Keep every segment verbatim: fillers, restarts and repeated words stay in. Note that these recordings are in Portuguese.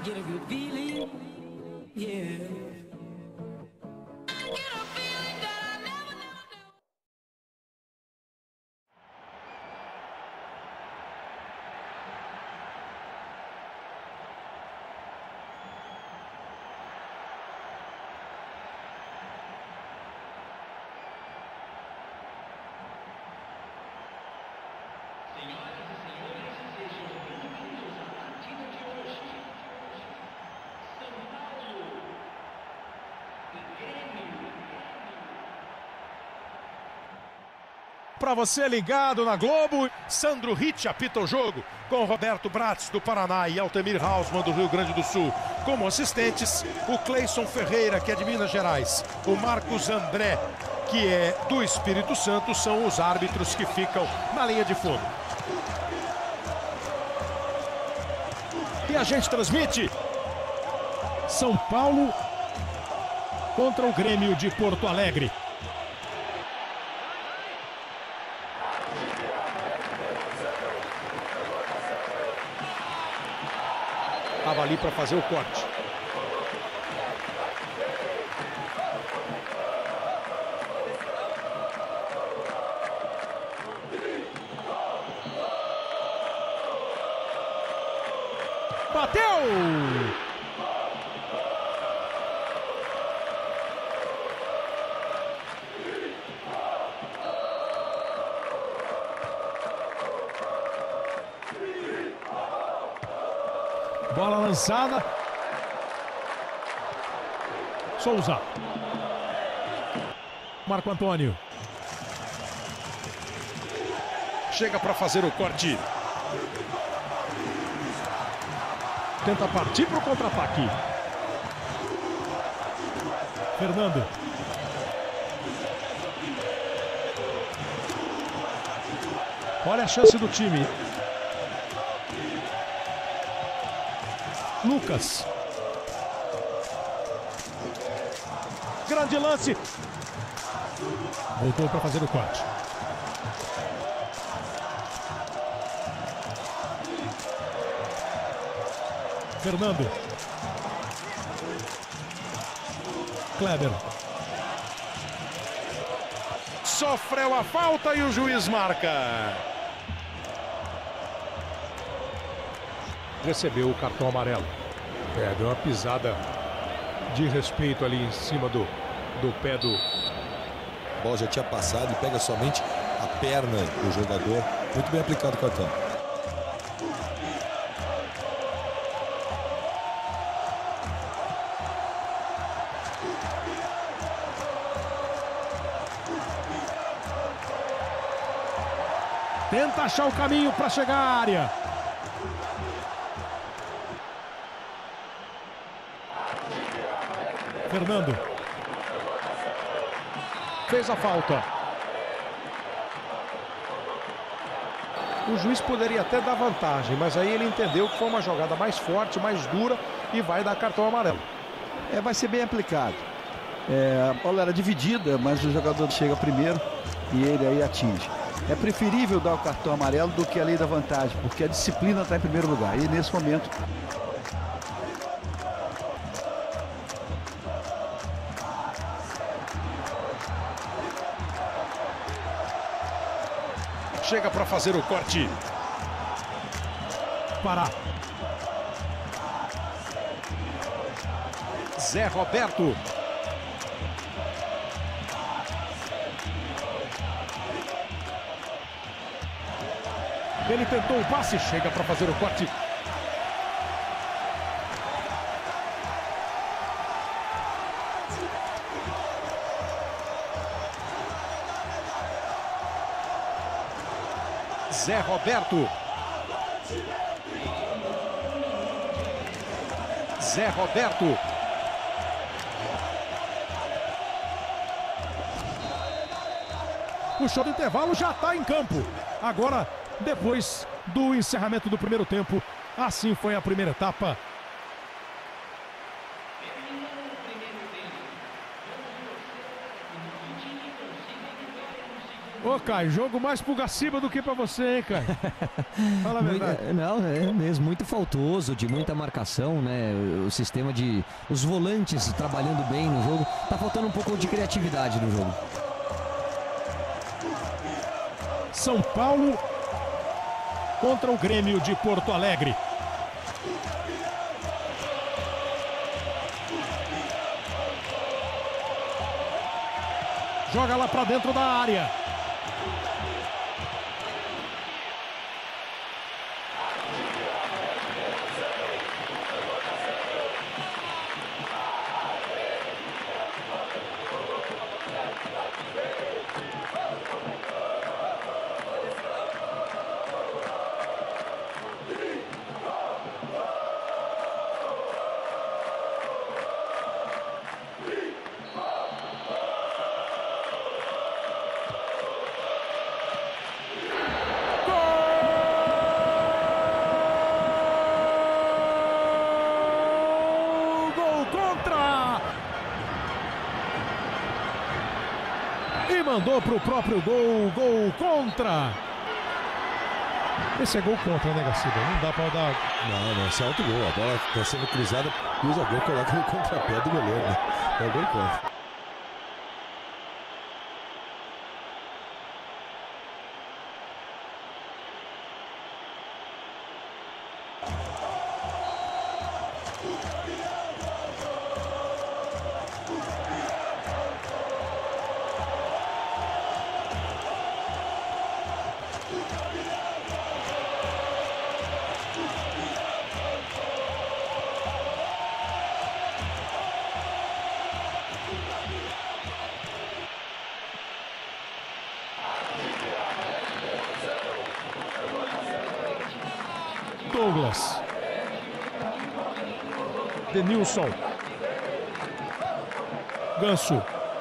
get a good feeling, yeah. Para você ligado na Globo, Sandro Ritt apita o jogo, com Roberto Bratz do Paraná e Altemir Hausmann do Rio Grande do Sul. Como assistentes, o Cleison Ferreira, que é de Minas Gerais, o Marcos André, que é do Espírito Santo, são os árbitros que ficam na linha de fundo. E a gente transmite São Paulo contra o Grêmio de Porto Alegre. Estava ali para fazer o corte. Bateu! Bola lançada. Souza. Marco Antônio. Chega para fazer o corte. Tenta partir para o contra-ataque. Fernando. Olha a chance do time. Lucas. Grande lance. Voltou para fazer o corte. Fernando. Kleber. Sofreu a falta e o juiz marca. Recebeu o cartão amarelo. É, deu uma pisada de respeito ali em cima do, do pé do... A bola já tinha passado e pega somente a perna do jogador. Muito bem aplicado o cartão. Tenta achar o caminho para chegar à área. Fernando. Fez a falta. O juiz poderia até dar vantagem, mas aí ele entendeu que foi uma jogada mais forte, mais dura e vai dar cartão amarelo. É, vai ser bem aplicado. É, a bola era dividida, mas o jogador chega primeiro e ele aí atinge. É preferível dar o cartão amarelo do que a lei da vantagem, porque a disciplina está em primeiro lugar. E nesse momento... Chega para fazer o corte. Pará. Zé Roberto. Ele tentou o passe, chega para fazer o corte. Zé Roberto. Zé Roberto. Puxou do intervalo, já está em campo. Agora, depois do encerramento do primeiro tempo, assim foi a primeira etapa. Ô, Caio, jogo mais pro Gaciba do que pra você, hein, Caio? Fala a verdade. Muito, não, é mesmo, muito faltoso, de muita marcação, né? O, o sistema de... Os volantes trabalhando bem no jogo. Tá faltando um pouco de criatividade no jogo. São Paulo contra o Grêmio de Porto Alegre. Joga lá pra dentro da área. E mandou para o próprio gol, gol contra. Esse é gol contra, né, Gaciba? Não dá para dar... Não, não, esse é outro gol. A bola está sendo cruzada, cruza o gol, coloca no contrapé do goleiro, né? É o gol contra. Douglas. Denilson. Ganso.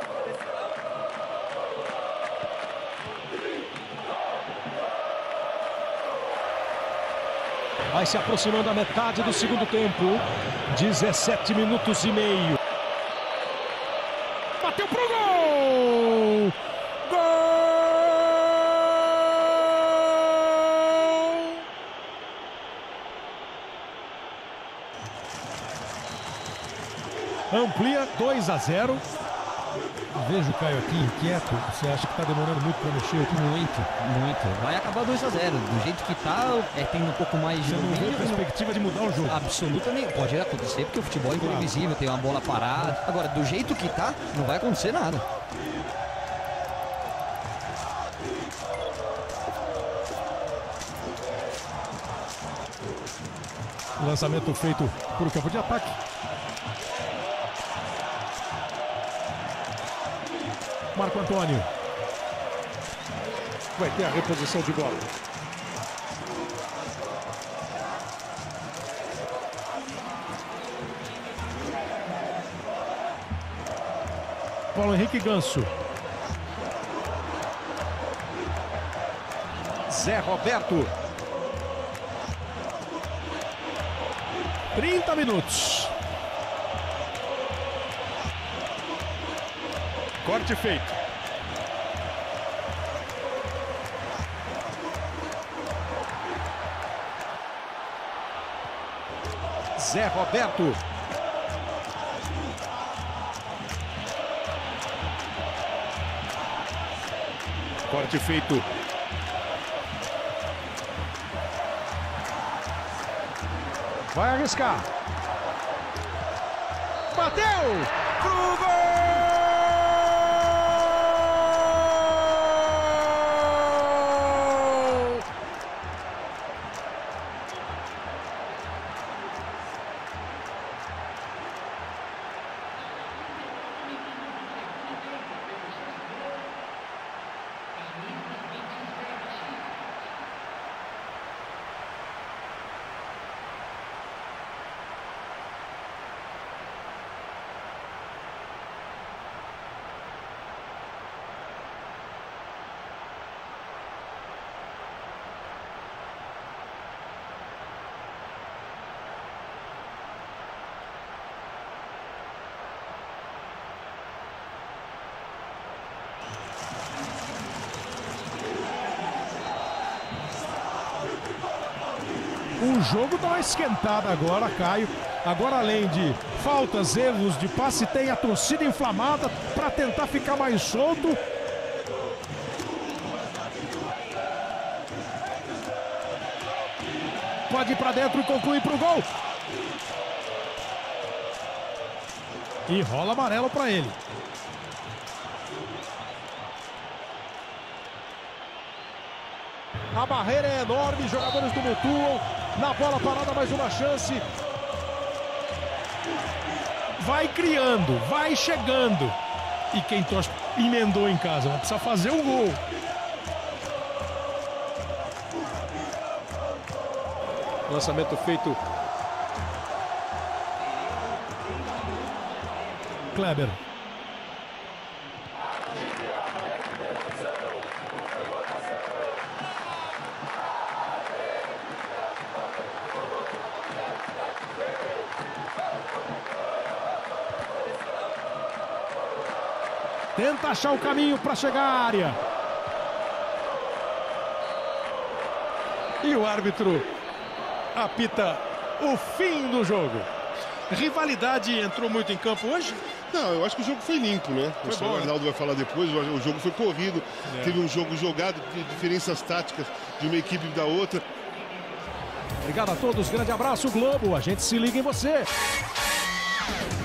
Vai se aproximando a metade do segundo tempo. dezessete minutos e meio. Bateu pro gol! Gol! Amplia dois a zero. Vejo o Caio aqui inquieto. Você acha que está demorando muito para mexer aqui? Muito, muito. Vai acabar dois a zero. Do jeito que tá, é, tem um pouco mais de... Você não vê perspectiva de mudar o jogo? Absolutamente. Pode acontecer porque o futebol é imprevisível, tem uma bola parada. Agora, do jeito que tá, não vai acontecer nada. Lançamento feito por campo de ataque. Marco Antônio. Vai ter a reposição de bola. Paulo Henrique Ganso. Zé Roberto. trinta minutos. Corte feito. Zé Roberto. Corte feito. Vai arriscar. Bateu pro gol! o jogo dá uma esquentada agora, Caio. Agora, além de faltas, erros de passe, tem a torcida inflamada para tentar ficar mais solto. Pode ir para dentro e concluir para o gol. E rola amarelo para ele. A barreira é enorme, jogadores tumultuam. Na bola parada, mais uma chance. Vai criando, vai chegando. E quem torce emendou em casa, vai precisar fazer o gol. Lançamento feito. Kleber. Tenta achar o caminho para chegar à área. E o árbitro apita o fim do jogo. Rivalidade entrou muito em campo hoje? Não, eu acho que o jogo foi limpo, né? Foi o bom, o Arnaldo vai falar depois, o jogo foi corrido, é. Teve um jogo jogado de diferenças táticas de uma equipe da outra. Obrigado a todos, grande abraço, Globo, a gente se liga em você.